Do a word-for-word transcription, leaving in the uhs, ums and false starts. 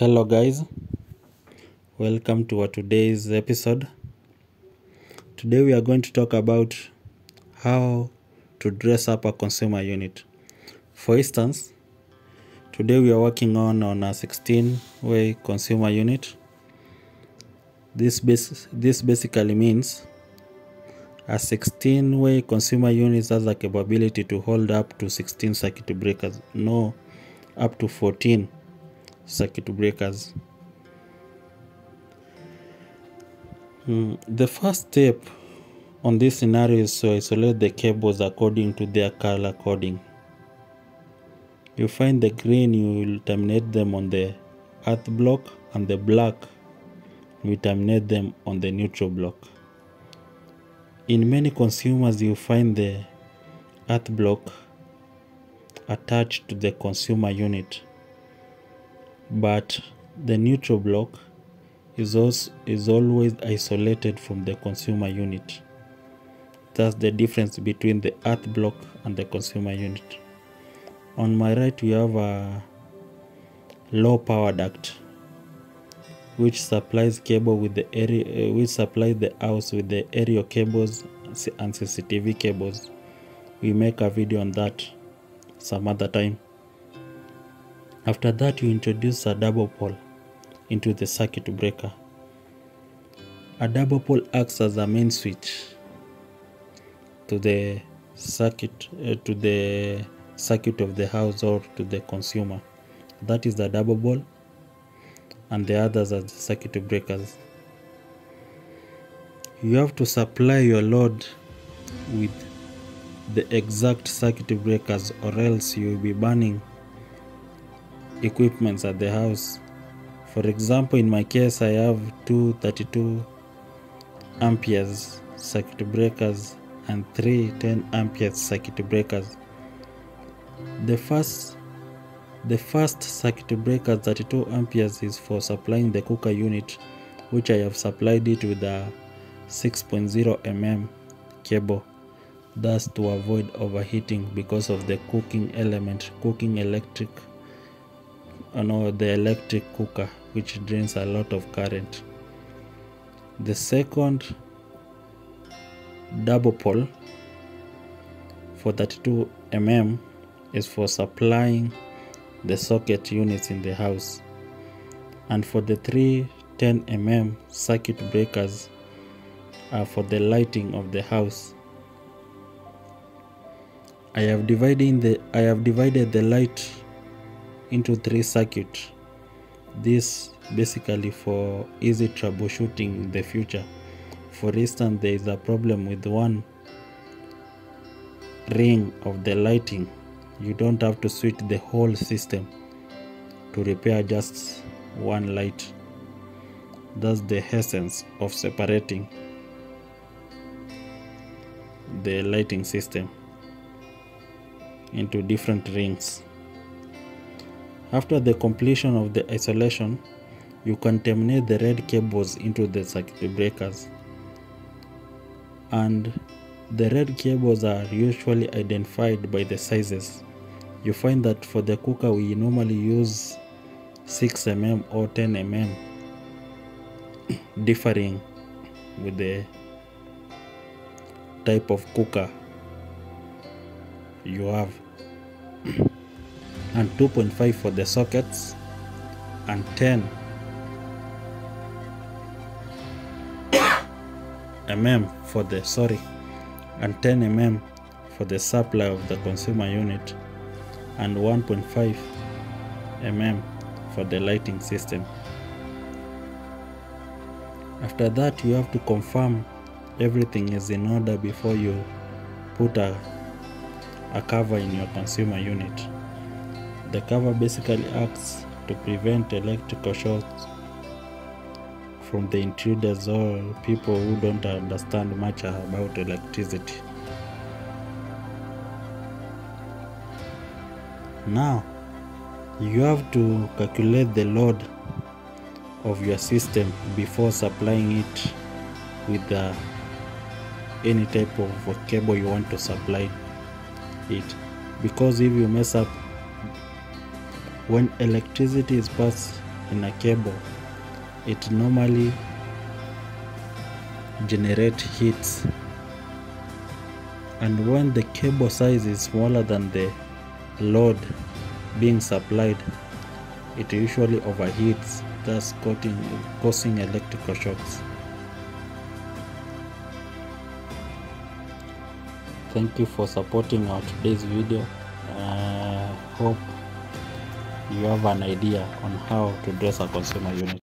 Hello guys, welcome to our today's episode. Today we are going to talk about how to dress up a consumer unit. For instance, today we are working on, on a sixteen way consumer unit. This, bas- this basically means a sixteen way consumer unit has the capability to hold up to sixteen circuit breakers, no, up to fourteen circuit breakers. Mm, the first step on this scenario is to isolate the cables according to their color coding. You find the green, you will terminate them on the earth block, and the black, you terminate them on the neutral block. In many consumers, you find the earth block attached to the consumer unit, but the neutral block is also is always isolated from the consumer unit. That's the difference between the earth block and the consumer unit. On my right we have a low power duct which supplies cable with the area uh, which supplies the house with the aerial cables and C C T V cables. We make a video on that some other time. After that, you introduce a double pole into the circuit breaker. A double pole acts as a main switch to the circuit uh, to the circuit of the house or to the consumer. That is the double pole, and the others are the circuit breakers. You have to supply your load with the exact circuit breakers, or else you will be burning equipments at the house. For example, in my case, I have two thirty-two amperes circuit breakers and three ten amperes circuit breakers. The first the first circuit breaker thirty-two amperes is for supplying the cooker unit, which I have supplied it with a six point zero millimeter cable, thus to avoid overheating because of the cooking element, cooking electric uh, no, the electric cooker, which drains a lot of current. The second double pole for thirty-two millimeter is for supplying the socket units in the house, and for the three ten millimeter circuit breakers are for the lighting of the house. I have divided the I have divided the light into three circuits. This basically for easy troubleshooting in the future. For instance, there is a problem with one ring of the lighting. You don't have to switch the whole system to repair just one light. That's the essence of separating the lighting system into different rings. After the completion of the isolation, you can terminate the red cables into the circuit breakers, and the red cables are usually identified by the sizes. You find that for the cooker we normally use six millimeter or ten millimeter, differing with the type of cooker you have, and two point five for the sockets, and ten millimeter for the sorry and ten millimeter for the supply of the consumer unit, and one point five millimeter for the lighting system. After that, you have to confirm everything is in order before you put a, a cover in your consumer unit. The cover basically acts to prevent electrical shorts from the intruders or people who don't understand much about electricity. Now, you have to calculate the load of your system before supplying it with uh, any type of cable you want to supply it, because if you mess up when electricity is passed in a cable, it normally generates heat, and when the cable size is smaller than the load being supplied, it usually overheats, thus causing electrical shocks. Thank you for supporting our today's video. I uh, hope you have an idea on how to dress a consumer unit.